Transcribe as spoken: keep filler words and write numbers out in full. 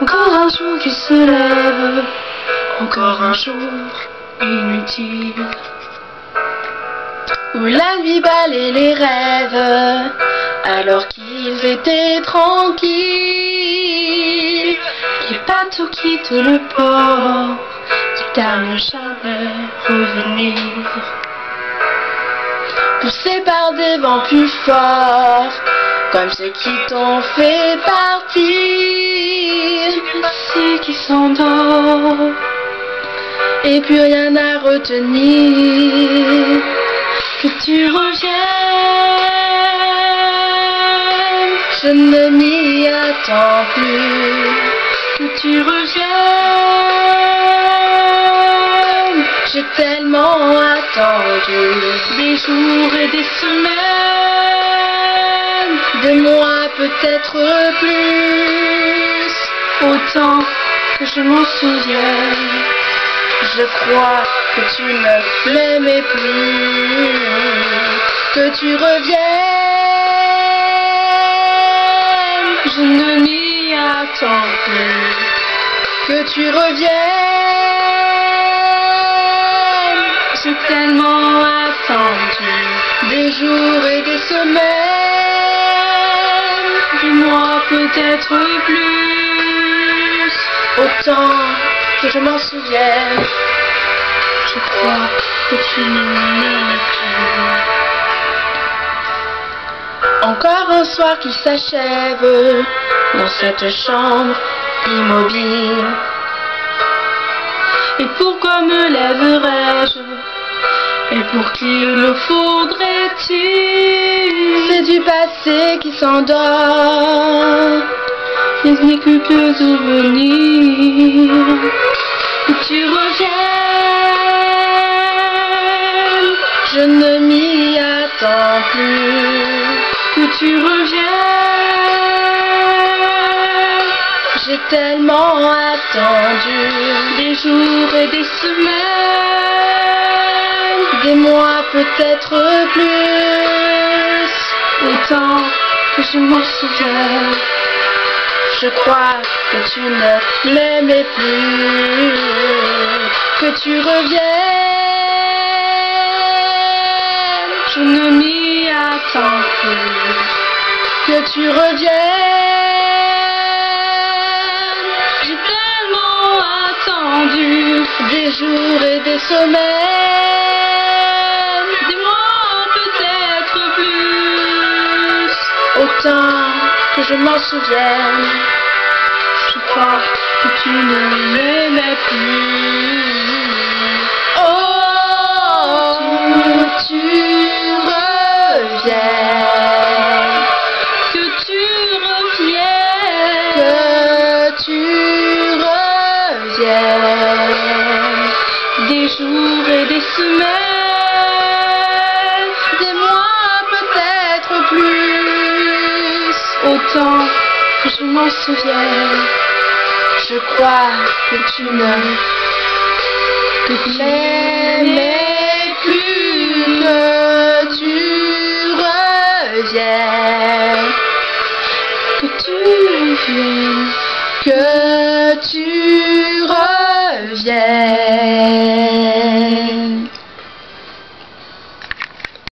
Encore un jour qui se lève, encore un jour inutile, où la nuit balaie les rêves, alors qu'ils étaient tranquilles. Les bateaux quittent le port, quitte à ne jamais revenir, poussés par des vents plus forts, comme ceux qui t'ont fait partir. Du passé qui s'endort, et plus rien à retenir. Que tu reviennes, je ne m'y attends plus. Que tu reviennes, j'ai tellement attendu. Des jours et des semaines, des mois peut-être plus, autant que je m'en souviens. Je crois que tu ne m'aimais plus. Que tu reviennes, je ne m'y attends plus. Que tu reviennes, j'ai tellement attendu. Des jours et des semaines, des mois peut-être plus, autant que je m'en souvienne. Je crois que tu ne m'aimes plus. Encore un soir qui s'achève dans cette chambre immobile. Et pourquoi me lèverais-je? Et pour qui le faudrait-il? C'est du passé qui s'endort, il n'est que que souvenir. Que tu reviennes, je ne m'y attends plus. Que tu reviennes, j'ai tellement attendu. Des jours et des semaines, des mois peut-être plus, autant que je m'en souviens. Je crois que tu ne m'aimais plus. Que tu reviennes, je ne m'y attends plus. Que tu reviennes, j'ai tellement attendu. Des jours et des semaines, des mois peut-être plus, autant que je m'en souvienne. Je crois que tu ne m'aimais plus. Oh, que tu reviennes, que tu reviennes, que tu reviennes. Des jours et des semaines, des mois peut-être plus, autant que je m'en souviens. Je crois que tu ne m'aimais plus. Que tu reviennes, que tu reviennes, que tu reviennes.